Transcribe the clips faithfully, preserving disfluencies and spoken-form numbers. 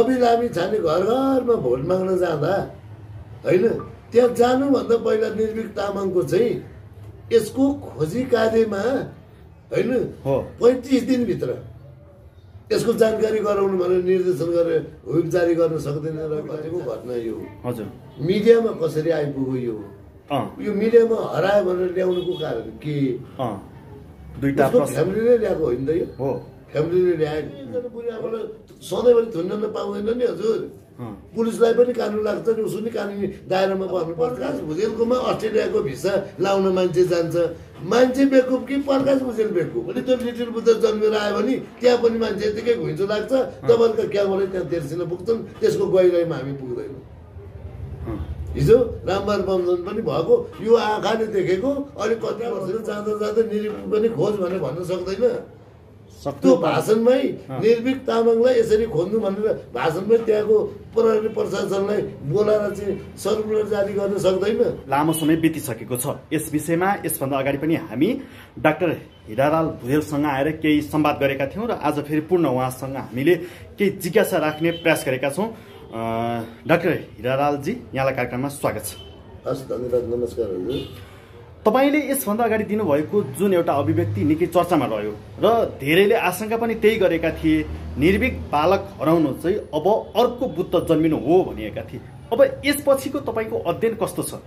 कपिल लामी छाने घर घरमा भोट माग्न जाँदा होइन त्यहाँ जानुभन्दा पहिला निर्भीक तामाङको चाहिँ यसको खोजी कार्यमा होइन पैँतिस दिनभित्र यसको जानकारी गराउनु भनेर निर्देशन गरेर हुइक जारी गर्न सक्दैन र कतिको घटना यो हजुर मिडियामा कसरी आइपुग्यो यो यो मिडियामा हरायो भनेर ल्याउनुको कारण के दुईटा फ्यामिलीले ल्याएको होइन त यो हो फ्यामिलीले ल्यायो बुढाआमालाई सधैँभरि थुन्न पाउँदैन नि हजुर पुलिसलाई पनि कानुन लाग्छ नि उसो नि कानुनी दायरामा पर्नुपर्छ। प्रकाश भुजेलकोमा अस्ट्रेलियाको भिसा लाउन मान्छे जान्छ मान्छे बेकुब कि प्रकाश भुजेल बेकुब अनि त्यो लिटिल बुद्ध जन्मेर आयो भने त्यहाँ पनि मान्छे यतिकै घुइँचो लाग्छ तपाईँहरूको क्यामरा त्यहाँ तेर्सिन पुग्छन् त्यसको गहिराइमा हामी पुग्दैनौँ। हिजो रामबार बमजन पनि भएको यो आँखाले देखेको अलिक कति वर्ष जाँदा जाँदा निरीक्षण पनि खोज भनेर भन्न सक्दैन। त्यो भाषणमै निर्भीक तामाङलाई यसरी खोज्नु भनेर भाषणमै त्यहाँको प्रहरी प्रशासनलाई बोलाएर चाहिँ सर्कुलर जारी गर्न सक्दैन। लामो समय बितिसकेको छ यस विषयमा। यसभन्दा अगाडि पनि हामी डाक्टर हिरालाल भुजेलसँग आएर केही संवाद गरेका थियौँ र आज फेरि पूर्ण उहाँसँग हामीले केही जिज्ञासा राख्ने प्रयास गरेका छौँ। डाक्टर हिरालालजी यहाँलाई कार्यक्रममा स्वागत छ। हस् धन्यवाद नमस्कार हजुर। तपाईले यसभन्दा अगाडि दिनुभएको जुन एउटा अभिव्यक्ति निकै चर्चामा रह्यो र धेरैले आशंका पनि त्यही गरेका थिए निर्भीक बालक हराउनु चाहिँ अब अर्को बुद्ध जन्मिनु हो भनिएका थिए। अब यसपछिको तपाईको अध्ययन कस्तो छ?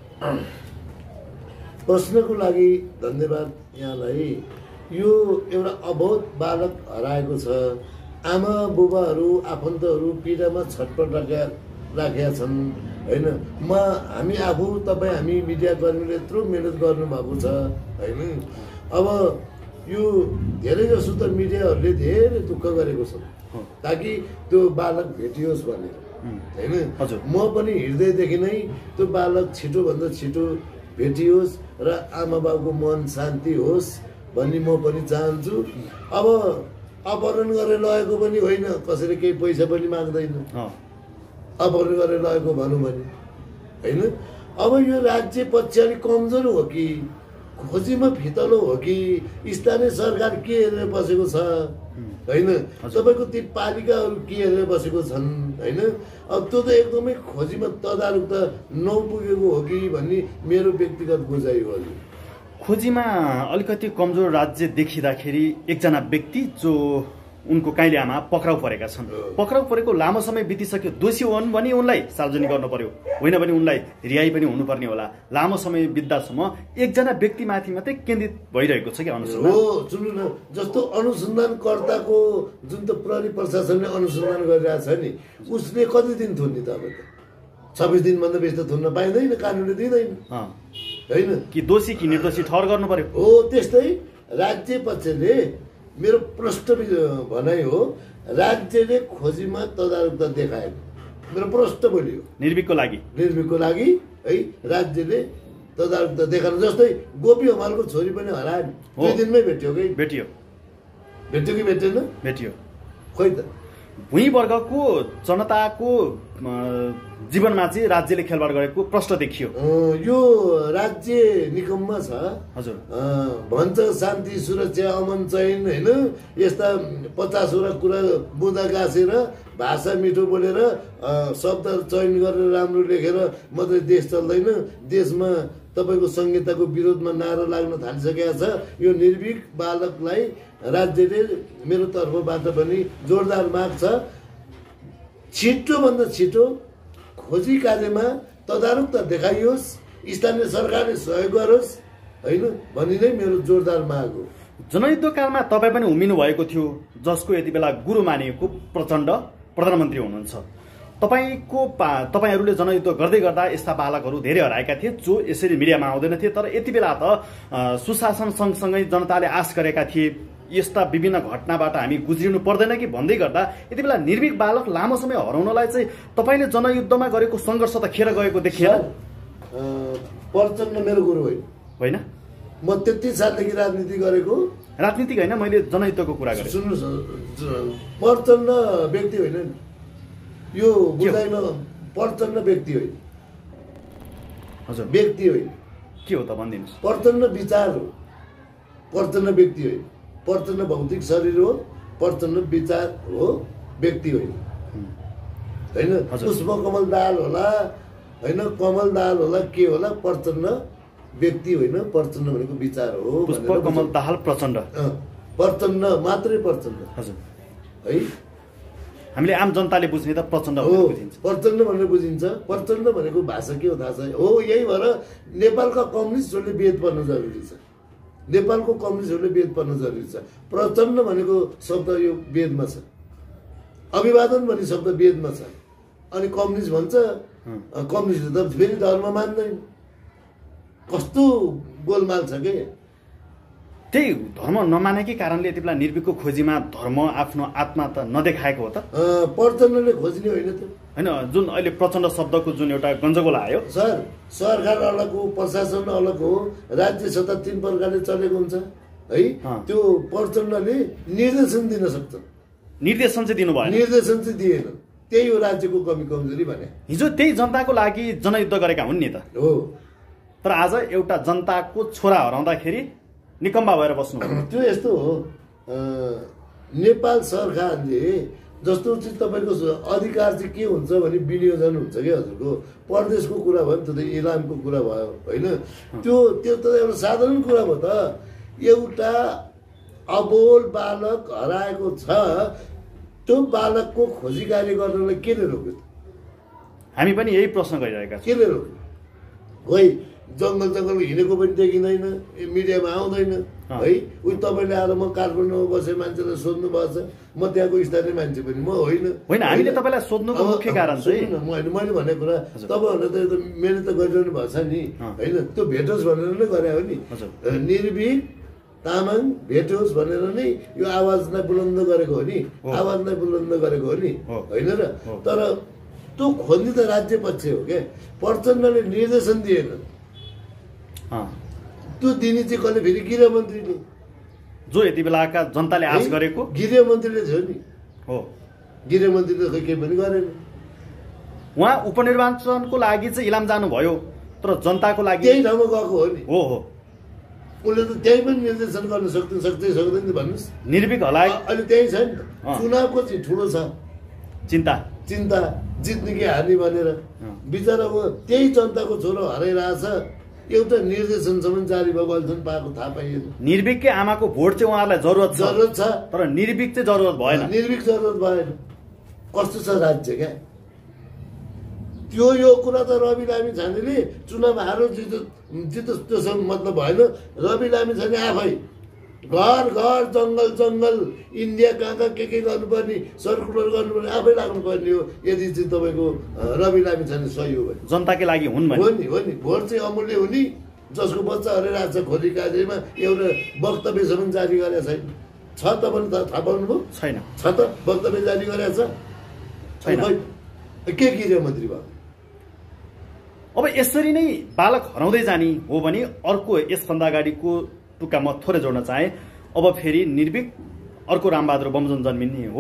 प्रश्नको लागि धन्यवाद यहाँलाई। यो एउटा अबोध बालक हराएको छ। आमा बुबाहरू आफन्तहरू पीडामा छटपट राखेका राखेका छन् होइन। म हामी आफू तपाईँ हामी मिडियाकर्मीले यत्रो मिहिनेत गर्नुभएको छ होइन। अब यो धेरै जसो त मिडियाहरूले धेरै दुःख गरेको छ ताकि त्यो बालक भेटियोस् भनेर होइन। म पनि हृदयदेखि नै त्यो बालक छिटोभन्दा छिटो भेटियोस् र आमा बाबुको मन शान्ति होस् भन्ने म पनि चाहन्छु। अब अपहरण गरेर लगेको पनि होइन, कसैले केही पैसा पनि माग्दैन अपहरण गरेर लगेको भनौँ भने होइन। अब यो राज्य पक्ष अलिक कमजोर हो कि खोजीमा फितलो हो कि स्थानीय सरकार के हेरेर बसेको छ होइन। तपाईँको ती पालिकाहरू के हेरेर बसेको छन् होइन। अब त्यो त एकदमै खोजीमा तदारुकता नपुगेको हो कि भन्ने मेरो व्यक्तिगत बुझाइ हो। खोजीमा अलिकति कमजोर राज्य देखिँदाखेरि एकजना व्यक्ति जो उनको काइले आमा पक्राउ परेका छन्, पक्राउ परेको लामो समय बितिसक्यो, दोषी हुन् भने उनलाई सार्वजनिक गर्नु पर्यो, होइन भने उनलाई रिहाई पनि हुनुपर्ने होला। लामो समय बित्दासम्म एकजना व्यक्तिमाथि मात्रै केन्द्रित भइरहेको छ कि अनुसन्धान हो। सुन्नु न, जस्तो अनुसन्धानकर्ताको जुन त प्रहरी प्रशासनले अनुसन्धान गरिरहेको छ नि, उसले कति दिन थुन्ने त? अब त छब्बिस दिनभन्दा बेसी त थुन्न पाइँदैन, कानुनले दिँदैन होइन। कि दोषी कि निर्दोषी ठहर गर्नु पर्यो हो। त्यस्तै राज्य पक्षले, मेरो प्रष्ट भनाइ हो, राज्यले खोजीमा तदारुकता देखाएन। मेरो प्रष्ट बोलियो निर्भीकको लागि निर्भीकको लागि है राज्यले तदारुकता देखाएन। जस्तै गोपी हमालको छोरी पनि हरायो नि, दुई दिनमै भेट्यो कि भेटियो भेट्यो कि भेटेन भेटियो खोइ त। भुइँ वर्गको जनताको जीवनमा चाहिँ राज्यले खेलवाड गरेको प्रश्न देखियो। यो राज्य निकममा छ हजुर। भन्छ शान्ति सुरक्षा अमन चयन होइन, यस्ता पचासवटा कुरा बुँदा गाँसेर भाषा मिठो बोलेर शब्द चयन गरेर राम्रो लेखेर मात्रै देश चल्दैन। देशमा तपाईँको संहिताको विरोधमा नारा लाग्न थालिसकेका छ। यो निर्भीक बालकलाई राज्यले मेरो तर्फबाट पनि जोरदार माग छ, छिटोभन्दा छिटो खोजी कार्यमा तदारुकता देखाइयोस्, स्थानीय सरकारले सहयोग गरोस् होइन भन्ने नै मेरो जोरदार माग हो। जनयुद्धकालमा तपाईँ पनि उम्मिनु भएको थियो, जसको यति बेला गुरु मानिएको प्रचण्ड प्रधानमन्त्री हुनुहुन्छ। तपाईँको तपाईँहरूले जनयुद्ध गर्दै गर्दा यस्ता बालकहरू धेरै हराएका थिए जो यसरी मिडियामा आउँदैन थिए। तर यति बेला त सुशासन सँगसँगै जनताले आश गरेका थिए यस्ता विभिन्न घटनाबाट हामी गुज्रिनु पर्दैन कि भन्दै गर्दा यति बेला निर्भीक बालक लामो समय हराउनलाई चाहिँ तपाईँले जनयुद्धमा गरेको सङ्घर्ष त खेर गएको देखिएन? प्रचण्ड मेरो गुरु होइन होइन, म त्यति सालदेखि राजनीति गरेको। राजनीतिक होइन, मैले जनयुद्धको कुरा गरेँ। सुन्नुहोस्, प्रचण्ड व्यक्ति होइन यो बुझाइमा, प्रचण्ड व्यक्ति होइन हजुर, व्यक्ति होइन। के हो त भनिदिनुहोस्। प्रचण्ड विचार हो, प्रचण्ड व्यक्ति होइन। प्रचण्ड भौतिक शरीर हो, प्रचण्ड विचार हो, व्यक्ति होइन। होइन पुष्पकमल दाहाल होला होइन कमल दाहाल होला के होला प्रचण्ड व्यक्ति होइन प्रचण्ड भनेको विचार हो पुष्पकमल दाहाल प्रचण्ड प्रचण्ड मात्रै प्रचण्ड हजुर है हामीले आम जनताले बुझ्ने त प्रचण्ड हो प्रचण्ड भनेर बुझिन्छ प्रचण्ड भनेको भाषा के हो थाहा छ हो यही भएर नेपालका कम्युनिस्टहरूले वेद पढ्न जरुरी छ नेपालको कम्युनिस्टहरूले वेद पढ्न जरुरी छ प्रचण्ड भनेको शब्द यो वेदमा छ अभिवादन भन्ने शब्द वेदमा छ अनि कम्युनिस्ट भन्छ कम्युनिस्ट त फेरि धर्म मान्दैन कस्तो गोलमाल छ के त्यही धर्म नमानेकै कारणले यति बेला निर्भीकको खोजीमा धर्म आफ्नो आत्मा त नदेखाएको हो त प्रचण्डले खोज्ने होइन त होइन जुन अहिले प्रचण्ड शब्दको जुन एउटा गन्जगोला आयो सर सरकार अलग हो प्रशासन अलग हो राज्य सत्ता तीन प्रकारले चलेको हुन्छ है त्यो प्रचण्डले निर्देशन दिन सक्छ निर्देशन चाहिँ दिनु भयो निर्देशन चाहिँ दिएन त्यही हो राज्यको कमी कमजोरी भने हिजो त्यही जनताको लागि जनयुद्ध गरेका हुन् नि त हो तर आज एउटा जनताको छोरा हराउँदाखेरि निकम्बा भएर बस्नु त्यो यस्तो हो नेपाल सरकारले जस्तो चाहिँ तपाईँको अधिकार चाहिँ के हुन्छ भने विनियोजन हुन्छ कि हजुरको परदेशको कुरा भयो नि त इलामको कुरा भयो होइन त्यो त्यो त एउटा साधारण कुरा भयो त एउटा अबोल बालक हराएको छ त्यो बालकको खोजी कार्य गर्नलाई केले रोक्यो हामी पनि यही प्रश्न गरिरहेका छौँ केले रोक्यो खोइ जङ्गल जङ्गल हिँडेको पनि देखिँदैन मिडियामा आउँदैन है उयो तपाईँले आएर म काठमाडौँमा बसेँ मान्छेलाई सोध्नु भएको छ म त्यहाँको स्थानीय मान्छे पनि म होइन होइन हामीले तपाईँलाई सोध्नुको मुख्य कारण चाहिँ मैले मैले भनेको कुरा तपाईँहरूले त मैले त गरिरहनु भएको छ नि होइन त्यो भेटोस् भनेर नै गरे हो नि निर्भीक तामाङ भेटोस् भनेर नै यो आवाजलाई बुलन्द गरेको हो नि आवाजलाई बुलन्द गरेको हो नि होइन र तर त्यो खोज्ने त राज्य पक्ष हो क्या प्रचण्डले निर्देशन दिएन त्यो दिने चाहिँ कसले फेरि गृहमन्त्रीले जो यति बेलाका जनताले आश गरेको गृहमन्त्रीले थियो नि हो गृहमन्त्रीले त केही पनि गरेन उहाँ उपनिर्वाचनको लागि चाहिँ इलाम जानुभयो तर जनताको लागि त्यही ठाउँमा गएको हो नि हो हो उसले त त्यही पनि निर्देशन गर्न सक्दैन सक्दै सक्दैन नि भन्नुहोस् निर्भीक होला अहिले त्यही छ नि चुनावको चाहिँ ठुलो छ चिन्ता चिन्ता जित्ने कि हार्ने भनेर बिचराको त्यही जनताको छोरो हराइरहेछ एउटा निर्देशनसम्म जारी भएको अहिलेसम्म पाएको थाहा पाइएन निर्भीककै आमाको भोट चाहिँ उहाँहरूलाई जरुरत छ जरुरत छ तर निर्भीक चाहिँ जरुरत भएन निर्भीक जरुरत भएन कस्तो छ राज्य क्या त्यो यो कुरा त रवि लामिछानेले चुनाव हारो जितो जितो त्योसँग मतलब भएन रवि लामिछाने आफै घर घर जङ्गल जङ्गल इन्डिया कहाँ कहाँ के के गर्नुपर्ने सर्कुलर गर्नुपर्ने आफै लाग्नुपर्ने हो यदि चाहिँ तपाईँको रवि लामिछाने सही हो भने जनताकै लागि हुन् भने हो नि हो नि भोट चाहिँ अमूल्य हुने जसको बच्चा हराइरहेको छ खोजी कार्यमा एउटा वक्तव्यसम्म जारी गरेको छैन छ तपाईँले त थाहा पाउनुभयो छैन छ त वक्तव्य जारी गरेको छ छैन के गृहमन्त्री भयो अब यसरी नै बालक हराउँदै जाने हो भने अर्को यसभन्दा अगाडिको टुक्का म थोरै जोड्न चाहे अब फेरि निर्भीक अर्को रामबहादुर बमोजिम जन्मिने हो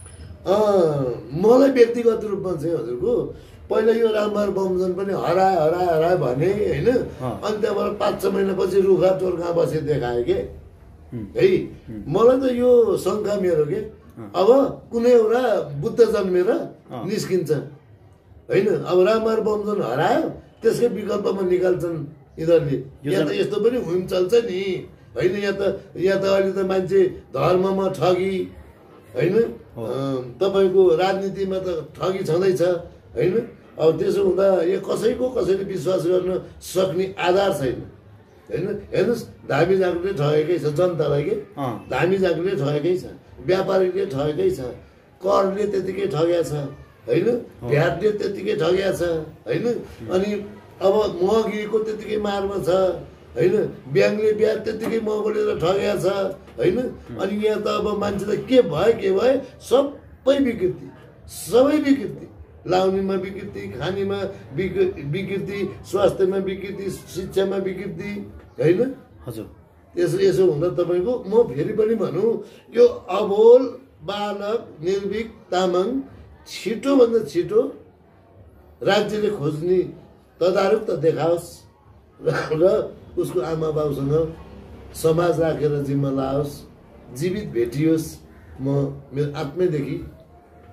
मलाई व्यक्तिगत रूपमा चाहिँ हजुरको पहिला यो रामबहादुर बमोजिम पनि हराए हराए हराए भने होइन अनि त्यहाँबाट पाँच छ महिनापछि रुखा टोर्खा बसे देखायो के है मलाई त यो शङ्का मेरो के अब कुनै एउटा बुद्ध जन्मेर निस्किन्छ होइन अब रामबहादुर बमोजिम हरायो त्यसकै विकल्पमा निकाल्छन् यिनीहरूले यहाँ त यस्तो पनि हुम चल्छ नि होइन यहाँ त यहाँ त अहिले त मान्छे धर्ममा ठगी होइन तपाईँको राजनीतिमा त ठगी छँदैछ होइन अब त्यसो हुँदा यो कसैको कसैले विश्वास गर्न सक्ने आधार छैन होइन हेर्नुहोस् धामी जागले ठगेकै छ जनतालाई के धामी जागले ठगेकै छ व्यापारीले ठगेकै छ करले त्यतिकै ठगेको छ होइन भ्याटले त्यतिकै ठगेको छ होइन अनि अब महँगीको त्यतिकै मारमा छ होइन ब्याङ्कले ब्याज त्यतिकै महँगो लिएर ठगेको छ होइन अनि यहाँ त अब मान्छेलाई के भयो के भयो सबै विकृति सबै विकृति लाउनेमा विकृति खानेमा विकृति स्वास्थ्यमा विकृति शिक्षामा विकृति होइन हजुर यसो यसो हुँदा तपाईँको म फेरि पनि भनौँ यो अबोल बालक निर्भीक तामाङ छिटोभन्दा छिटो राज्यले खोज्ने तदारुक त देखाओस् र उसको आमा बाउसँग समाज राखेर जिम्मा लाओस् जीवित भेटियोस् म मेरो आत्मैदेखि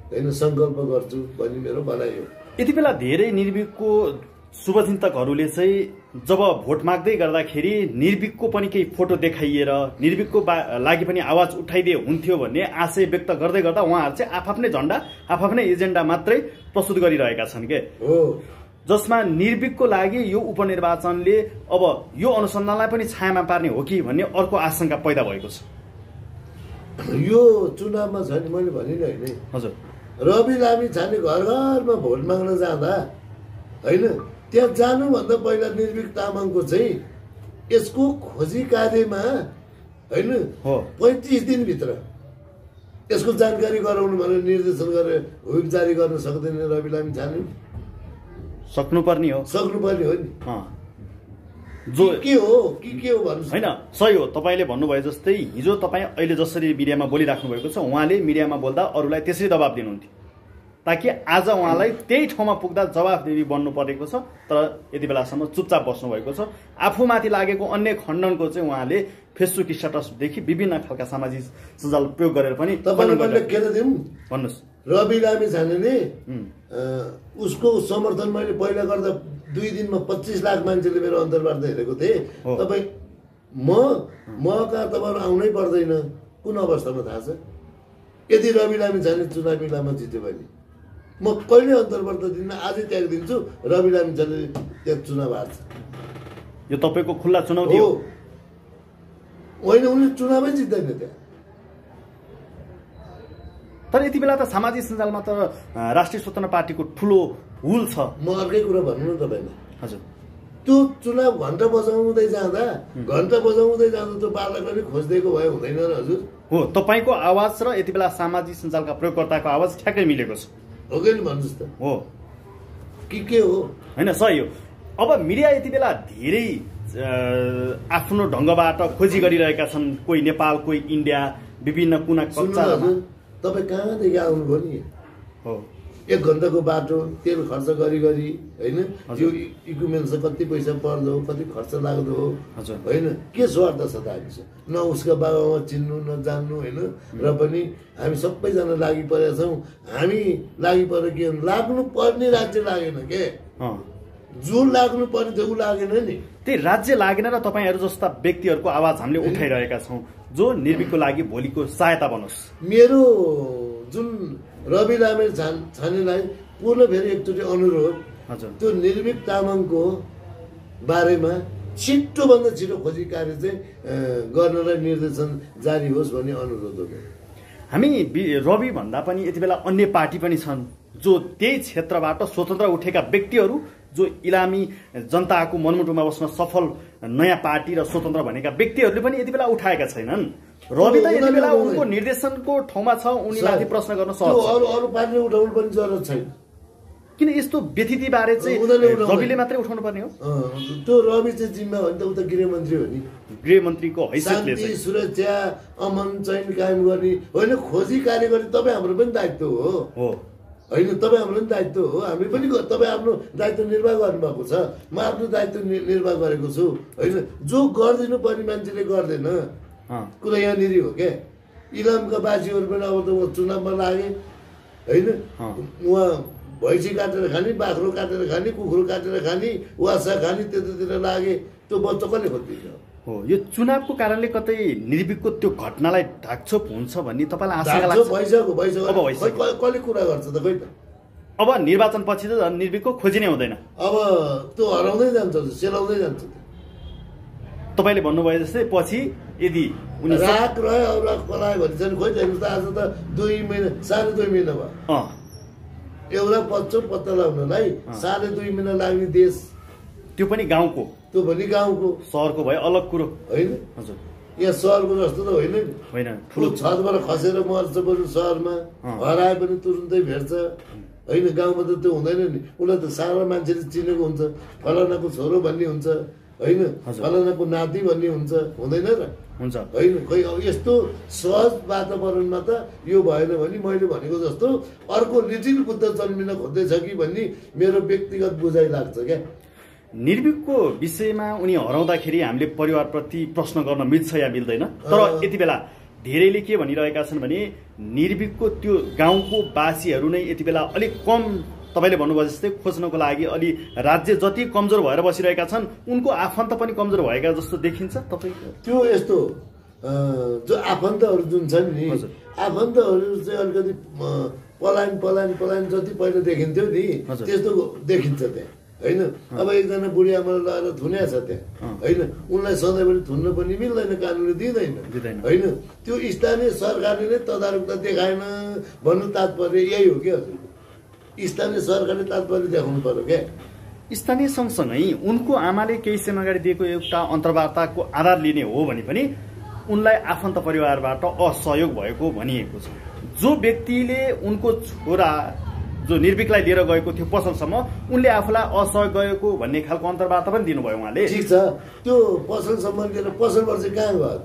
होइन सङ्कल्प गर्छु भन्ने मेरो भनाइ हो। यति बेला धेरै निर्भीकको शुभचिन्तकहरूले चाहिँ जब भोट माग्दै गर्दाखेरि निर्भीकको पनि केही फोटो देखाइएर निर्भीकको लागि पनि आवाज उठाइदिए हुन्थ्यो भन्ने आशय व्यक्त गर्दै गर्दा उहाँहरू चाहिँ आफआफ्नै झण्डा आफआफ्नै एजेन्डा मात्रै प्रस्तुत गरिरहेका छन् के हो, जसमा निर्भीकको लागि यो उपनिर्वाचनले अब यो अनुसन्धानलाई पनि छायामा पार्ने हो कि भन्ने अर्को आशंका पैदा भएको छ। यो चुनावमा छ नि, मैले भनिनँ होइन। हजुर, रवि लामी छाने घर घरमा भोट माग्न जाँदा होइन, त्यहाँ जानुभन्दा पहिला निर्भीक तामाङको चाहिँ यसको खोजी कार्यमा होइन पैँतिस दिनभित्र यसको जानकारी गराउनु भनेर निर्देशन गरेर व्हिप जारी गर्न सक्दैन रवि लामी छाने? सक्नुपर्ने हो, सक्नुपर्ने हो नि। जो के हो कि के हो भन्नु होइन, सही हो। तपाईँले भन्नुभयो जस्तै हिजो तपाईँ अहिले जसरी मिडियामा बोलिराख्नु भएको छ, उहाँले मिडियामा बोल्दा अरूलाई त्यसरी दबाब दिनुहुन्थ्यो ताकि आज उहाँलाई त्यही ठाउँमा पुग्दा जवाफदेही बन्नु परेको छ। तर यति बेलासम्म चुपचाप बस्नु भएको छ। आफूमाथि लागेको अन्य खण्डनको चाहिँ उहाँले फेसबुक स्ट्याटसदेखि विभिन्न खालका सामाजिक सञ्जाल प्रयोग गरेर पनि तपाईँले के त दिउँ भन्नुहोस्। रवि लामी छानेले उसको समर्थन मैले पहिला गर्दा दुई दिनमा पच्चिस लाख मान्छेले मेरो अन्तर्वार्ता हेरेको थिएँ। तपाईँ म म कहाँ तपाईँहरू आउनै पर्दैन। कुन अवस्थामा थाहा छ? यदि रवि लामी छाने चुनाव बेलामा जित्यो भने म कहिले अन्तर्वार्ता दिन्न, आजै त्याग दिन्छु। रवि लामी छाने त्यहाँ चुनाव हार्छ। यो तपाईँको खुल्ला चुनौती हो होइन, उनले चुनावै जित्दैन त्यहाँ। तर यति बेला त सामाजिक सञ्जालमा त राष्ट्रिय स्वतन्त्र पार्टीको ठुलो हुल छ। म अर्कै कुरा भन्नु न तपाईँलाई। हजुर, त्यो चुनाव घन्टा बजाउँदै जाँदा घन्टा बजाउँदै जाँदा त्यो बालकले खोजिदिएको भए हुँदैन र हजुर? हो, तपाईँको आवाज र यति बेला सामाजिक सञ्जालका प्रयोगकर्ताको आवाज ठ्याक्कै मिलेको छ। हो कि भन्नुहोस् त? हो कि के हो? होइन, सही हो। अब मिडिया यति बेला धेरै आफ्नो ढङ्गबाट खोजी गरिरहेका छन्। कोही नेपाल, कोही इन्डिया, विभिन्न कुना कच्चा। तपाईँ कहाँदेखि आउनुभयो नि? हो, एक घन्टाको बाटो तेल खर्च गरी गरी होइन, त्यो इक्विपमेन्ट्स कति पैसा पर्दो हो, कति खर्च लाग्दो हो होइन? के स्वार्थ छ त हामीसँग? न उसका बाबामा चिन्नु न जान्नु होइन। र पनि हामी सबैजना लागि परेका छौँ। हामी लागि परे के लाग्नु पर्ने राज्य लागेन के, जो लाग्नु पर्ने त्यो लागेन नि। त्यही राज्य लागेन र तपाईँहरू जस्ता व्यक्तिहरूको आवाज हामीले उठाइरहेका छौँ जो निर्भीकको लागि भोलिको सहायता बनोस्। मेरो जुन रवि लामी छानेलाई पुनः फेरि एकचोटि अनुरोध, त्यो निर्भीक तामाङको बारेमा छिटोभन्दा छिटो खोजी कार्य चाहिँ गर्नलाई निर्देशन जारी होस् भन्ने अनुरोध हो। हामी रवि भन्दा पनि यति बेला अन्य पार्टी पनि छन् जो त्यही क्षेत्रबाट स्वतन्त्र उठेका व्यक्तिहरू जो इलामी जनताको मनमुटुमा बस्न सफल नयाँ पार्टी र स्वतन्त्र भनेका व्यक्तिहरूले पनि यति बेला उठाएका छैनन्। रवि त यति बेला उनको निर्देशनको ठाउँमा छ, उनीमाथि प्रश्न गर्न सक्छ। अरू अरू पार्टीले उठाउनु पनि जरुरत छैन। किन यस्तो व्यतिथि बारे चाहिँ रविले मात्रै उठाउनु पर्ने हो? त्यो रवि चाहिँ जिम्मा हो नि त, ऊ त गृहमन्त्री हो नि। गृहमन्त्रीको हैसियतले शान्ति सुरक्षा अमन चयन कायम गर्ने होइन, खोजी कार्य गर्ने तपाईँ हाम्रो पनि दायित्व हो होइन? तपाईँ हाम्रो पनि दायित्व हो। हामी पनि तपाईँ आफ्नो दायित्व निर्वाह गर्नुभएको छ, म आफ्नो दायित्व निर्वाह गरेको छु होइन। जो गरिदिनु पर्ने मान्छेले गर्दैन, कुरा यहाँनिर हो क्या। इलामका बासीहरू पनि अब त चुनावमा लागे होइन, उहाँ भैँसी काटेर खाने, बाख्रो काटेर खाने, कुखुरो काटेर खाने, वासा खाने, त्यतातिर लागे। त्यो बच्चा कसले खोजिदिन्छ? हो, यो चुनावको कारणले कतै निर्भीकको त्यो घटनालाई ढाकछोप हुन्छ भन्ने तपाईँलाई आशंका लाग्छ? भइसक्यो भइसक्यो कसले कुरा गर्छ त? खोइ त अब निर्वाचन पछि त निर्भीकको खोजी नै हुँदैन। अब त्यो हराउँदै जान्छ, सेलाउँदै जान्छ। तपाईँले भन्नुभयो जस्तै पछि यदि उनी राख रह्यो अब राख पलायो भने चाहिँ खोइ हेर्नुहोस् त, आज त दुई महिना साढे दुई महिना भयो एउटा पच्चो पत्ता लगाउनलाई। साढे दुई महिना लाग्ने देश, त्यो पनि गाउँको, त्यो पनि गाउँको। सहरको भयो अलग कुरो होइन। हजुर, यहाँ सहरको जस्तो त होइन नि। होइन, ठुलो छतबाट खसेर मर्छ बरु सहरमा, हराए पनि तुरुन्तै भेट्छ होइन। गाउँमा त त्यो हुँदैन नि। उसलाई त सारा मान्छेले चिनेको हुन्छ, फलानाको छोरो भन्ने हुन्छ होइन, फलानाको नाति भन्ने हुन्छ, हुँदैन र? हुन्छ होइन। खोइ अब यस्तो सहज वातावरणमा त यो भएन भने मैले भनेको जस्तो अर्को लिटिल बुद्ध जन्मिन खोज्दैछ कि भन्ने मेरो व्यक्तिगत बुझाइ लाग्छ क्या। निर्भीकको विषयमा उनी हराउँदाखेरि हामीले परिवारप्रति प्रश्न गर्न मिल्छ या मिल्दैन? तर यति बेला धेरैले के भनिरहेका छन् भने निर्भीकको त्यो गाउँको बासीहरू नै यति बेला अलिक कम तपाईँले भन्नुभयो जस्तै खोज्नको लागि अलि राज्य जति कमजोर भएर बसिरहेका छन् उनको आफन्त पनि कमजोर भएका जस्तो देखिन्छ तपाईँको? त्यो यस्तो जो आफन्तहरू जुन छन् नि आफन्तहरू चाहिँ अलिकति पलायन पलायन पलायन जति पहिला देखिन्थ्यो नि त्यस्तो देखिन्छ त्यहाँ होइन। अब एकजना बुढी आमालाई लगाएर थुन्या छ त्यहाँ होइन, उनलाई सधैँभरि थुन्न पनि मिल्दैन, कानुनले दिँदैन होइन। त्यो स्थानीय सरकारले नै तदारुकता देखाएन भन्नु तात्पर्य यही हो कि हजुर, स्थानीय सरकारले तात्पर्य देखाउनु पर्यो क्या। स्थानीय सँगसँगै उनको आमाले केही समय अगाडि दिएको एउटा अन्तर्वार्ताको आधार लिने हो भने पनि उनलाई आफन्त परिवारबाट असहयोग भएको भनिएको छ। जो व्यक्तिले उनको छोरा जो निर्भीकलाई लिएर गएको थियो पसलसम्म उनले आफूलाई असहयोग गएको भन्ने खालको अन्तर्वार्ता पनि दिनुभयो उहाँले। ठिक छ, त्यो पसलसम्म लिएर पसलबाट चाहिँ कहाँ गयो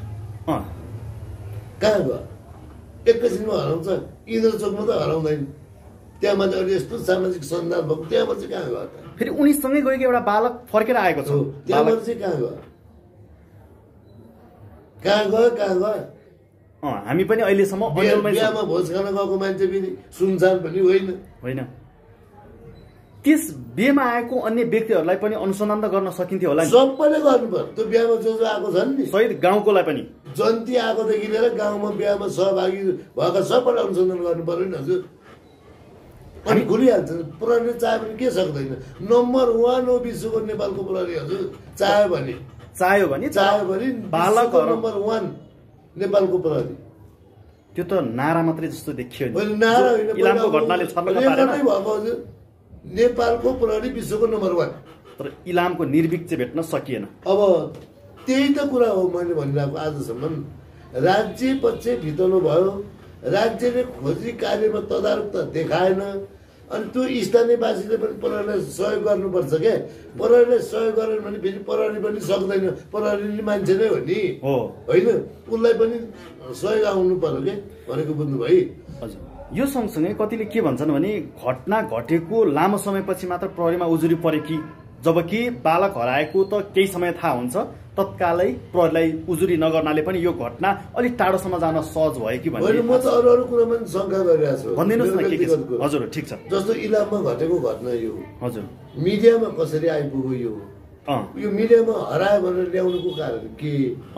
कहाँ गयो एकैछिनमा हराउँछ। इन्द्र चोकमा त हराउँदैन, त्यहाँ मान्छे अहिले यस्तो सामाजिक सञ्जाल भएको त्यहाँबाट चाहिँ कहाँ गयो? फेरि उनीसँगै गएको एउटा बालक फर्केर आएको छ, त्यहाँबाट चाहिँ कहाँ गयो कहाँ गयो कहाँ गयो? हामी पनि अहिलेसम्म बिहामा भोज खान गएको मान्छे पनि सुनसान पनि होइन होइन। त्यस बिहेमा आएको अन्य व्यक्तिहरूलाई पनि अनुसन्धान त गर्न सकिन्थ्यो होला नि? सबैले गर्नु पर्यो। त्यो बिहामा जो जो आएको छन् नि सहित गाउँकोलाई पनि जन्ती आएकोदेखि लिएर गाउँमा बिहामा सहभागी भएका सबैलाई अनुसन्धान गर्नु पर्यो नि हजुर। अनि खुलिहाल्छ, प्रहरीले चाह्यो भने के सक्दैन। नम्बर वान हो विश्वको नेपालको प्रहरी हजुर, चाह्यो भने चाह्यो भने चाह्यो भने बालक नम्बर वान नेपालको प्रहरी। त्यो त नारा मात्रै जस्तो देखियो नि। नारा होइन, इलामको घटनाले छर्लङ्ग पारेन भएको हजुर। नेपालको प्रहरी विश्वको नम्बर वान, तर इलामको निर्भीक चाहिँ भेट्न सकिएन। अब त्यही त कुरा हो मैले भनिरहेको। आजसम्म राज्य पक्ष भित्ताउनु भयो, राज्यले खोजी कार्यमा तदारुकता देखाएन। अनि त्यो स्थानीयवासीले पनि प्रहरीलाई सहयोग गर्नुपर्छ क्या। प्रहरीलाई सहयोग गरेन भने फेरि प्रहरी पनि सक्दैन, प्रहरी मान्छे नै हो नि होइन, उसलाई पनि सहयोग आउनु पर्यो क्या भनेको बुझ्नु भयो। हजुर, यो सँगसँगै कतिले के भन्छन् भने घटना घटेको लामो समयपछि मात्र प्रहरीमा उजुरी परे कि, जबकि बालक हराएको त केही समय थाहा हुन्छ, तत्कालै प्रहरीलाई उजुरी नगर्नाले पनि यो घटना अलिक टाढोसम्म जान सहज भयो कि भन्ने। म त अरू अरू कुरा पनि शङ्का गरिरहेको छु। भनिदिनुहोस् न के के छ? हजुर ठिक छ। जस्तो इलाममा घटेको घटना यो हजुर मिडियामा कसरी आइपुग्यो? यो यो मिडियामा हरायो भनेर ल्याउनुको कारण के?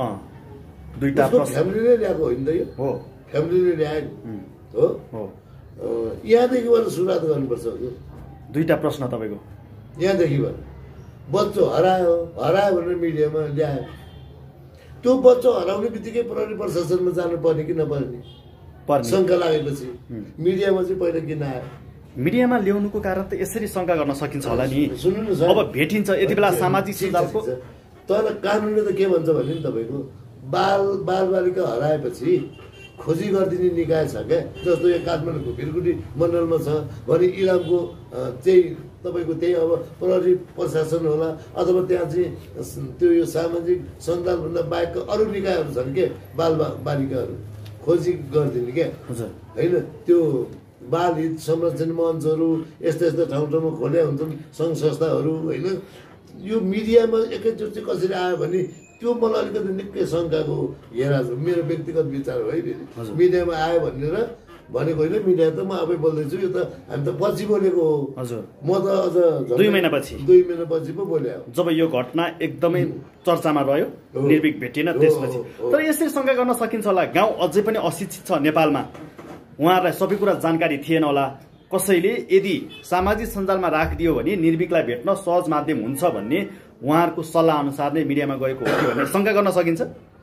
दुईटा फ्यामिलीले ल्याएको होइन त, यो हो फ्यामिलीले ल्यायो हो हो। यहाँदेखिबाट सुरुवात गर्नुपर्छ हजुर। दुईटा प्रश्न तपाईँको यहाँदेखिबाट बच्चो हरायो हरायो भनेर मिडियामा ल्यायो, त्यो बच्चो हराउने बित्तिकै प्रहरी प्रशासनमा जानु पर्ने कि नपर्ने शङ्का लागेपछि मिडियामा चाहिँ पहिला किन आयो? मिडियामा ल्याउनुको कारण त यसरी शङ्का गर्न सकिन्छ होला नि। सुन्नु न, अब भेटिन्छ यति बेला सामाजिक सञ्जालको, तर कानुनले त के भन्छ भने नि तपाईँको बाल बालबालिका हराएपछि खोजी गरिदिने निकाय छ क्या। जस्तो यो काठमाडौँको भिरकुटी मण्डलमा छ भने इलामको चाहिँ तपाईँको त्यही अब प्रहरी प्रशासन होला अथवा त्यहाँ चाहिँ त्यो यो सामाजिक सञ्जालभन्दा बाहेकको अरू निकायहरू छन् के, बाल बालिकाहरू खोजी गरिदिने क्या होइन। त्यो बाल हित संरक्षण मञ्चहरू यस्ता यस्ता ठाउँ ठाउँमा खोल्या हुन्छन् सङ्घ संस्थाहरू होइन। यो मिडियामा एकैचोटि कसरी आयो भने त्यो मलाई अलिकति निकै शङ्काको हेरा छ, मेरो व्यक्तिगत विचार हो है। फेरि मिडियामा आयो भनेर भनेको होइन, मिडिया त म आफै बोल्दैछु, यो त हामी त पछि बोलेको हो। हजुर, म त अझ दुई महिनापछि दुई महिनापछि पो बोले जब यो घटना एकदमै चर्चामा रह्यो, निर्भीक भेटिएन त्यसपछि। तर यसरी शङ्का गर्न सकिन्छ होला गाउँ अझै पनि अशिक्षित छ नेपालमा, उहाँहरूलाई सबै कुरा जानकारी थिएन होला। कसैले यदि सामाजिक सञ्जालमा राखिदियो भने निर्भीकलाई भेट्न सहज माध्यम हुन्छ भन्ने उहाँहरूको सल्लाह अनुसार नै मिडियामा गएको हो कि भन्ने शङ्का गर्न सकिन्छ।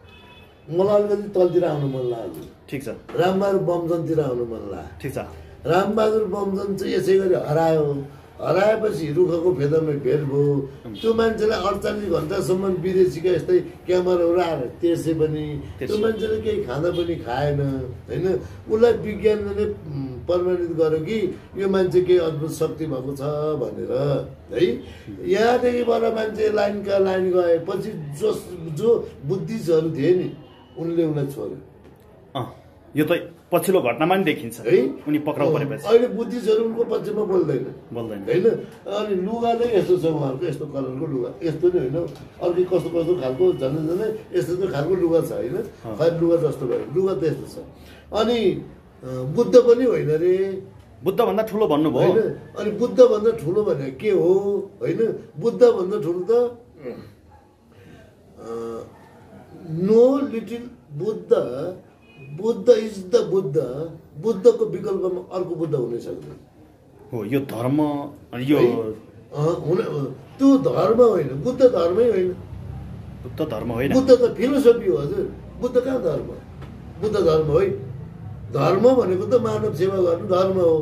मलाई अलिकति तलतिर आउनु मन लाग्यो। ठिक छ। रामबहादुर बमजनतिर आउनु मन लाग्यो। ठिक छ। रामबहादुर बमजन चाहिँ यसै गरी हरायो, हराएपछि रुखको फेदरमा भेट भयो। त्यो मान्छेलाई अडचालिस घन्टासम्म विदेशीका यस्तै क्यामेराहरू आएर त्यसै पनि त्यो मान्छेले केही खाँदा पनि खाएन होइन। उसलाई विज्ञानले प्रमाणित गर्यो कि यो मान्छे केही अद्भुत शक्ति भएको छ भनेर है। यहाँदेखिबाट मान्छे लाइनका लाइन गएपछि जो जो बुद्धिस्टहरू थिए नि उनले उसलाई छोड्यो। यो त पछिल्लो घटनामा नि देखिन्छ है उनी पक्राउ परेपछि अहिले बुद्धिस्टहरू उनको पक्षमा बोल्दैन बोल्दैन होइन अनि लुगा नै यस्तो छ उहाँहरूको यस्तो कलरको लुगा यस्तो नै होइन अर्कै कस्तो कस्तो खालको झन् झनै यस्तो यस्तो खालको लुगा छ होइन खै लुगा जस्तो भयो लुगा त यस्तो छ अनि बुद्ध पनि होइन रे बुद्धभन्दा ठुलो भन्नुभयो होइन अनि बुद्धभन्दा ठुलो भने के हो होइन बुद्धभन्दा ठुलो त no little Buddha Buddha is the Buddha बुद्धको विकल्पमा अर्को बुद्ध हुनै सक्दैन हो यो धर्म यो हुन त्यो धर्म होइन बुद्ध धर्मै होइन बुद्ध धर्म होइन बुद्ध त फिलोसफी हो हजुर बुद्ध कहाँ धर्म बुद्ध धर्म है धर्म भनेको त मानव सेवा गर्नु धर्म हो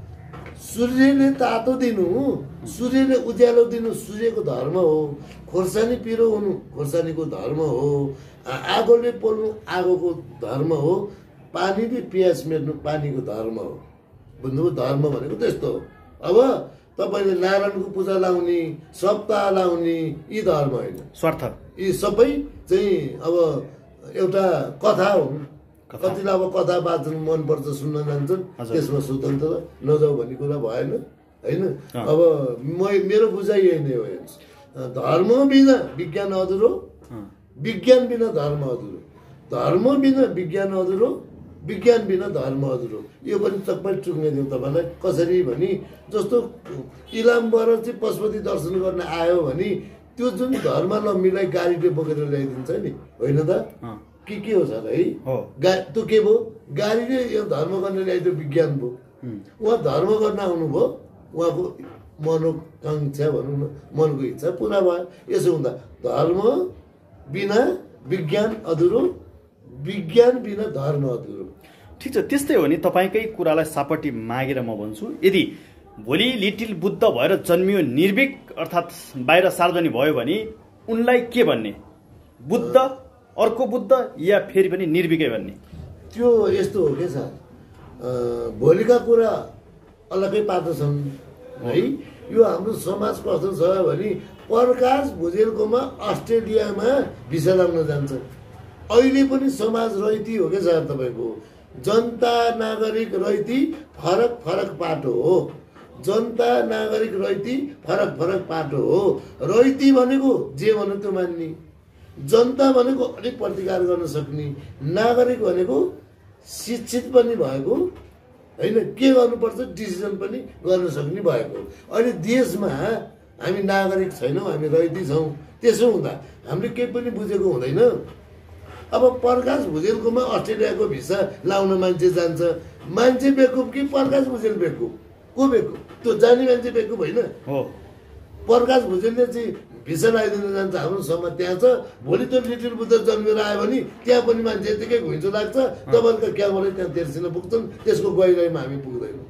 सूर्यले तातो दिनु सूर्यले उज्यालो दिनु सूर्यको धर्म हो खोर्सानी पिरो हुनु खोर्सानीको धर्म हो आगोले पोल्नु आगोको धर्म हो पानीले प्यास मेट्नु पानीको धर्म हो बुझ्नुभयो धर्म भनेको त्यस्तो हो अब तपाईँले नारायणको पूजा लाउने सप्ताह लाउने यी धर्म होइन स्वार्थ यी सबै चाहिँ अब एउटा कथा हुन् कतिलाई अब कथा वाचन मनपर्छ सुन्न जान्छन् त्यसमा स्वतन्त्र नजाऊ भन्ने कुरा भएन होइन अब म मेरो बुझाइ यही नै हो धर्म बिना विज्ञान अधुरो विज्ञान बिना धर्म अधुरो धर्म बिना विज्ञान अधुरो विज्ञान बिना धर्म अधुरो यो पनि चक्कै टुङ्गाइदिउँ तपाईँलाई कसरी भने जस्तो इलामबाट चाहिँ पशुपति दर्शन गर्न आयो भने त्यो जुन धर्म लम्बीलाई गाडीले बोकेर ल्याइदिन्छ नि होइन त के के हो सर है गा त्यो के भयो गाडीले यो धर्म गर्न ल्याइदियो विज्ञान भयो उहाँ धर्म गर्न आउनुभयो उहाँको मनोकाङ्क्षा भनौँ न मनको इच्छा पुरा भयो यसो हुँदा धर्म बिना विज्ञान अधुरो विज्ञान बिना धर्म अधुरो ठिक छ त्यस्तै हो नि तपाईँकै कुरालाई सापट्टि मागेर म भन्छु यदि भोलि लिटिल बुद्ध भएर जन्मियो निर्भीक अर्थात् बाहिर सार्वजनिक भयो भने उनलाई के भन्ने बुद्ध अर्को बुद्ध या फेरि पनि निर्भीकै भन्ने त्यो यस्तो हो के सर भोलिका कुरा अलग्गै पार्दछन् है यो हाम्रो समाज कस्तो छ भने प्रकाश भुजेलकोमा अस्ट्रेलियामा भिसा लाग्न जान्छ अहिले पनि समाज रैती हो क्या सर तपाईँको जनता नागरिक रैती फरक फरक पाटो हो जनता नागरिक रैती फरक फरक पाटो हो रैती भनेको जे भन्यो त्यो मान्ने जनता भनेको अलिक प्रतिकार गर्न सक्ने नागरिक भनेको शिक्षित पनि भएको होइन के गर्नुपर्छ डिसिजन पनि गर्न सक्ने भएको अहिले देशमा हामी नागरिक छैनौँ हामी रैती छौँ त्यसो हुँदा हामीले केही पनि बुझेको हुँदैन अब प्रकाश भुजेलकोमा अस्ट्रेलियाको भिसा लाउन मान्छे जान्छ मान्छे बेकुब कि प्रकाश भुजेल बेकुब को बेकुब त्यो जाने मान्छे बेकुब होइन प्रकाश भुजेलले चाहिँ भिसा लगाइदिन जान्छ हाम्रो समाज त्यहाँ छ भोलि त्यो लिटिल बुद्ध जन्मेर आयो भने त्यहाँ पनि मान्छे यतिकै घुइँचो लाग्छ तपाईँको क्यामरा त्यहाँ तेर्सिन पुग्छन् त्यसको गहिराइमा हामी पुग्दैनौँ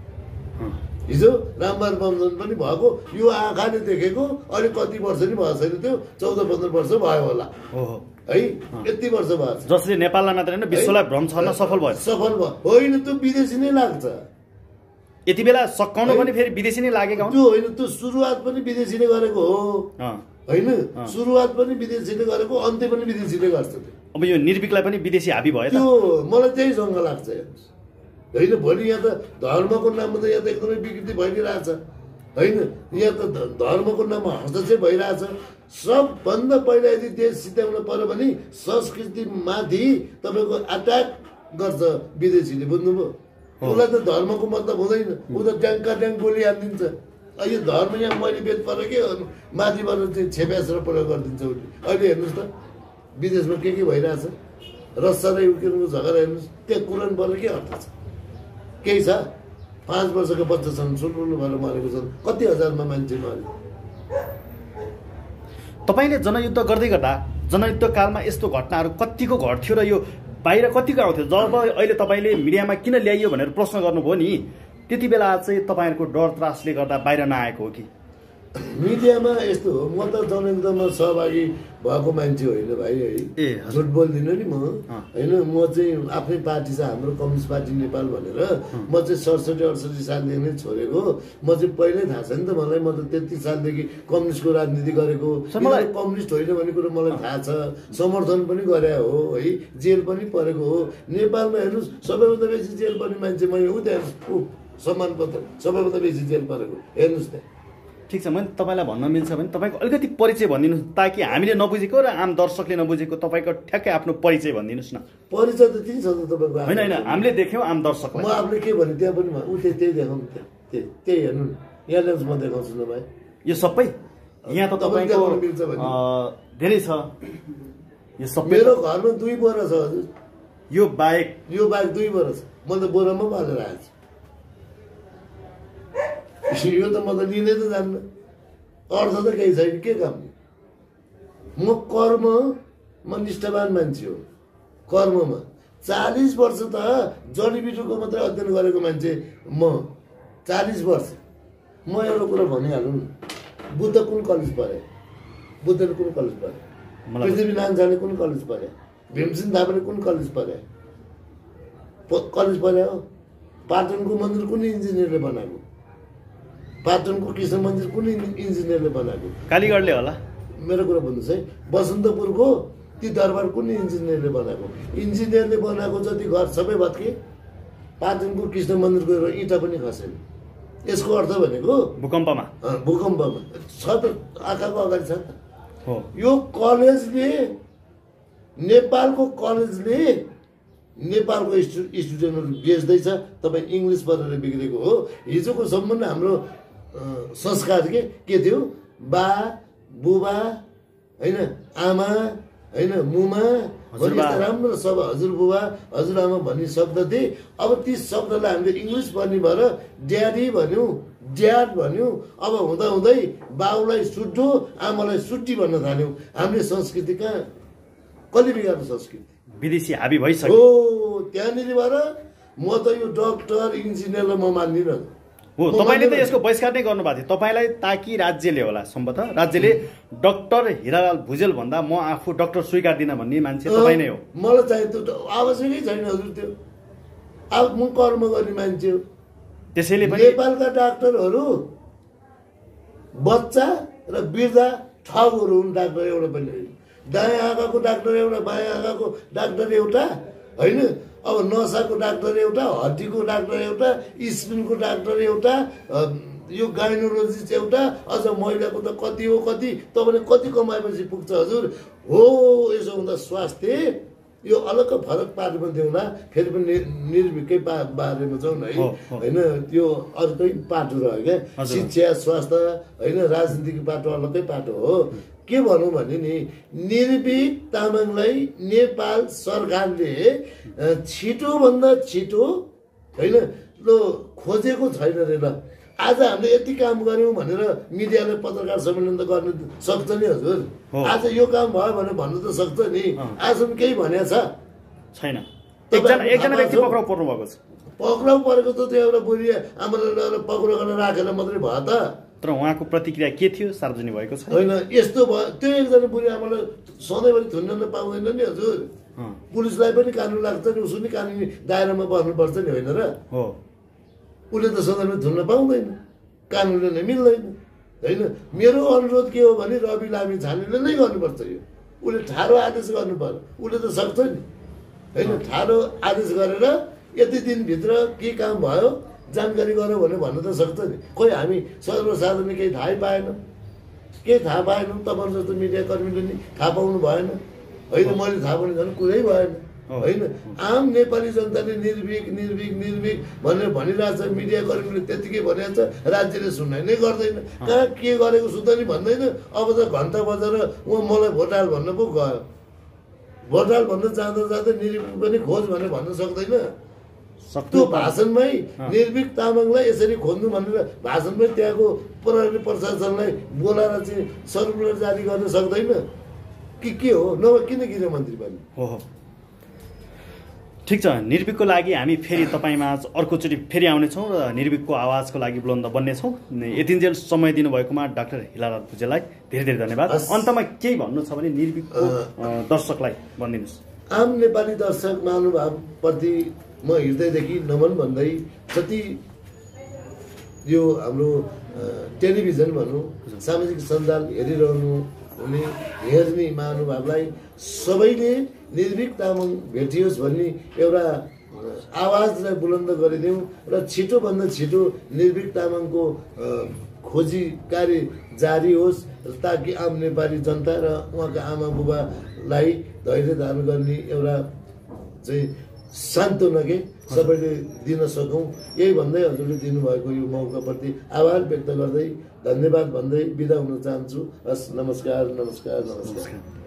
हिजो रामबार बमजन पनि भएको यो आँखाले देखेको अहिले कति वर्ष नि भएको छैन त्यो चौध पन्ध्र वर्ष भयो होला है यति वर्ष भएको छ जसले नेपाललाई मात्र होइन विश्वलाई भ्रम छर्न सफल भयो सफल भयो होइन त्यो विदेशी नै लाग्छ यति बेला सकाउनु पनि फेरि विदेशी नै लागेको त्यो होइन त्यो सुरुवात पनि विदेशीले गरेको हो होइन सुरुवात पनि विदेशीले गरेको अन्त्य पनि विदेशीले गर्छ अब यो निर्भीकलाई पनि विदेशी हाबी भयो त्यो मलाई त्यही सँग लाग्छ होइन भोलि यहाँ त धर्मको नाममा त यहाँ त एकदमै विकृति भइरहेछ होइन यहाँ त धर्मको नाममा हस्तक्षेप भइरहेछ सबभन्दा पहिला यदि देश सिध्याउन पर्यो भने संस्कृतिमाथि तपाईँको अट्याक गर्छ विदेशीले बुझ्नुभयो उसलाई त धर्मको मतलब हुँदैन ऊ त ट्याङ्का ट्याङ्क गोली हालिदिन्छ यो धर्म यहाँ मैले बेच परेर के गर्नु माथिबाट चाहिँ छेप्यासेर प्रयोग गरिदिन्छ उसले अहिले हेर्नुहोस् त विदेशमा के के भइरहेछ रसा र युक्रेनको झगडा हेर्नुहोस् त्यहाँ कुरान परेर के अर्थ छ केही छ पाँच वर्षको बच्चा छन् सुल्लुल्लु भएर मरेको छन् कति हजारमा मान्छे मरे तपाईँले जनयुद्ध गर्दै गर्दा जनयुद्ध कालमा यस्तो घटनाहरू कतिको घट्थ्यो र यो बाहिर कतिको आउँथ्यो जब अहिले तपाईँले मिडियामा किन ल्याइयो भनेर प्रश्न गर्नुभयो नि त्यति बेला चाहिँ तपाईँहरूको डर त्रासले गर्दा बाहिर नआएको हो कि मिडियामा यस्तो हो, म त जनयुद्धमा सहभागी भएको मान्छे होइन भाइ है, ए झुट बोल्दिनँ नि म होइन। म चाहिँ आफ्नै पार्टी छ हाम्रो कम्युनिस्ट पार्टी नेपाल भनेर, म चाहिँ सडसठी अडसठी सालदेखि नै छोडेको। म चाहिँ पहिल्यै थाहा छ नि त मलाई, म त तेत्तिस सालदेखि कम्युनिस्टको राजनीति गरेको। कम्युनिस्ट होइन भन्ने कुरो मलाई थाहा छ, समर्थन पनि गरे हो है, जेल पनि परेको हो। नेपालमा हेर्नुहोस् सबैभन्दा बेसी जेल पर्ने मान्छे मैले ऊ त्यहाँ ऊ सम्मान पत्र सबैभन्दा बेसी जेल परेको हेर्नुहोस् त्यहाँ। ठिक छ, मैले तपाईँलाई भन्न मिल्छ भने तपाईँको अलिकति परिचय भनिदिनुहोस्, ताकि हामीले नबुझेको र आम दर्शकले नबुझेको तपाईँको ठ्याक्कै आफ्नो परिचय भनिदिनुहोस् न। परिचय त त्यही छ त तपाईँको। होइन होइन, हामीले देख्यौँ आम दर्शकलाई। म आफूले के भने त्यहाँ पनि ऊ त्यही त्यही देखाउनु, त्यही त्यही हेर्नु न, यहाँ ल्याउँछु म देखाउँछु न भाइ। यो सबै यहाँ त तपाईँको धेरै छ, यो सबै। मेरो घरमा दुई बोरा छ हजुर, यो बाहेक यो बाहेक दुई बोरा छ, म त बोरामा बालेर आएको छु। यो त म त लिँदै त जान्न, अर्थ त केही छैन, के काम। म कर्ममा निष्ठावान मान्छे हो, कर्ममा चालिस वर्ष त जडीबुटीको मात्रै अध्ययन गरेको मान्छे म, चालिस वर्ष। म एउटा कुरा भनिहालौँ न, बुद्ध कुन कलेज पढे, बुद्धले कुन कलेज पढे, पृथ्वीनारायण झाले कुन कलेज पढे, भीमसेन थापाले कुन कलेज पढे, कलेज पढे हो। पाटनको मन्दिर कुन इन्जिनियरले बनाएको, पाटनको कृष्ण मन्दिर कुन इन्जिनियरले बनाएको, कालीगढले होला। मेरो कुरा भन्नुहोस् है, बसन्तपुरको ती दरबार कुन इन्जिनियरले बनाएको, इन्जिनियरले बनाएको जति घर सबै भत्के, पाटनको कृष्ण मन्दिरको इँटा पनि खसेन। यसको अर्थ भनेको भूकम्पमा भूकम्पमा छ त, आँखाको अगाडि छ त। हो, यो कलेजले, नेपालको कलेजले नेपालको स्टु स्टुडेन्टहरू बेच्दैछ। तपाईँ इङ्ग्लिस पढेर बिग्रेको हो। हिजोको सम्म हाम्रो संस्कार के के थियो, बा बुबा होइन, आमा होइन, मुमा भन्ने यस्ता राम्रो शब्द, हजुरबुबा हजुरआमा भन्ने शब्द थिए। अब ती शब्दलाई हामीले इङ्ग्लिस भन्ने भएर ड्याडी भन्यौँ, ड्याड भन्यौँ। अब हुँदा हुँदै बाउलाई सुड्डो आमालाई सुड्टी भन्न थाल्यौँ। हामीले संस्कृति कहाँ कहिले बिगार्नु, संस्कृति विदेशी हाबी भइसक्यो हो। त्यहाँनिर भएर म त यो डक्टर इन्जिनियरलाई म मान्दिनँ हो। तपाईँले त यसको बहिष्कार नै गर्नुभएको थियो तपाईँलाई, ताकि राज्यले होला सम्भवतः राज्यले डक्टर हिरालाल भुजेल भन्दा म आफू डक्टर स्वीकार्दिनँ भन्ने मान्छे तपाईँ नै हो। मलाई चाहिँ त्यो आवश्यकै छैन हजुर, त्यो अब म कर्म गर्ने मान्छे हो। त्यसैले पनि नेपालका डाक्टरहरू बच्चा र वृद्ध ठगहरू हुन्। डाक्टर एउटा पनि होइन, दायाँ आँखाको डाक्टर एउटा, बायाँ आँखाको डाक्टर एउटा होइन। अब नसाको डाक्टर एउटा, हड्डीको डाक्टर एउटा, स्किनको डाक्टर एउटा, यो गाइनोलोजिस्ट एउटा, अझ महिलाको त कति हो कति। तपाईँले कति कमाएपछि पुग्छ हजुर हो। यसो हुँदा स्वास्थ्य यो अलग फरक पार्टीमा देऊला, फेरि पनि निर्भिकै पा बारेमा जाउँ है होइन। त्यो अर्कै पाटो रह्यो क्या, शिक्षा स्वास्थ्य होइन, राजनीतिक पाटो अलग्गै पाटो हो। के भनौँ भने नि, निर्भीक तामाङलाई नेपाल सरकारले छिटोभन्दा छिटो होइन ल खोजेको छैन रे। ल आज हामीले यति काम गऱ्यौँ भनेर मिडियाले पत्रकार सम्मेलन त गर्न सक्छ नि हजुर। आज यो काम भयो भनेर भन्नु त सक्छ नि, आजसम्म केही भनेको छ छैन। एकजना एकजना व्यक्ति पक्राउ पर्नु भएको छ, पक्राउ परेको त त्यो एउटा बुढी आमाले पक्राउ गरेर राखेर मात्रै भयो त। तर उहाँको प्रतिक्रिया के थियो सार्वजनिक भएको छ होइन। यस्तो भयो, त्यो एकजना बुढी आमालाई सधैँभरि थुन्न पाउँदैन नि हजुर। पुलिसलाई पनि कानुन लाग्छ नि, उसो नि कानुनी दायरामा बस्नुपर्छ नि होइन र। हो, उसले त सधैँ थुन्न पाउँदैन, कानुनले नै मिल्दैन होइन। मेरो अनुरोध के हो भने रवि लामी छानेले नै गर्नुपर्छ यो। उसले ठाडो आदेश गर्नु पर्यो, उसले त सक्छ नि होइन। ठाडो आदेश गरेर यति दिनभित्र के काम भयो जानकारी गरौँ भने भन्नु त सक्छ नि। खोइ हामी सर्वसाधारण केही थाहै पाएन, केही थाहा पाएनौँ। तपाईँहरू जस्तो मिडिया कर्मीले नि थाहा पाउनु भएन होइन। मैले थाहा पाउनु झन् कुरै भएन होइन। आम नेपाली जनताले निर्भीक निर्भीक निर्भीक भनेर भनिरहेछ, मिडिया कर्मीले त्यतिकै भनिरहेको छ, राज्यले सुन्नै नै गर्दैन। कहाँ के गरेको सुन्दा नि भन्दैन। अब त घन्टा बजेर उहाँ मलाई भोट हाल भन्न पो गयो। भोट हाल भन्न जाँदा जाँदै निर्भीक पनि खोज भनेर भन्न सक्दैन। त्यो भाषणमै निर्भीक तामाङलाई यसरी खोज्नु भनेर भाषणमै त्यहाँको प्रहरी प्रशासनलाई बोलाएर चाहिँ सर्कुलर जारी गर्न सक्दैन कि के हो? नभए किन गृहमन्त्री बन्यो? हो हो। ठिक छ, निर्भीकको लागि हामी फेरि तपाईँमा अर्कोचोटि फेरि आउनेछौँ र निर्भीकको आवाजको लागि बुलन्द बन्नेछौँ। यतिन्जेल समय दिनुभएकोमा डाक्टर हिलाराज भुजेललाई धेरै धेरै धन्यवाद। अन्तमा केही भन्नु छ भने निर्भीकको दर्शकलाई भनिदिनुहोस्। आम नेपाली दर्शक महानुभावप्रति म हृदयदेखि नमन भन्दै जति यो हाम्रो टेलिभिजन भनौँ सामाजिक सञ्जाल हेरिरहनु हुने हेर्ने महानुभावलाई सबैले निर्भीक तामाङ भेटियोस् भन्ने एउटा आवाजलाई बुलन्द गरिदिउँ र छिटोभन्दा छिटो निर्भीक तामाङको खोजी कार्य जारी होस् ताकि आम नेपाली जनता र उहाँका आमा बुबालाई धैर्य धारण गर्ने एउटा चाहिँ सान्त्वना के सबैले दिन सकौँ, यही भन्दै हजुरले दिनुभएको यो मौकाप्रति आभार व्यक्त गर्दै धन्यवाद भन्दै बिदा हुन चाहन्छु। हस्, नमस्कार नमस्कार नमस्कार।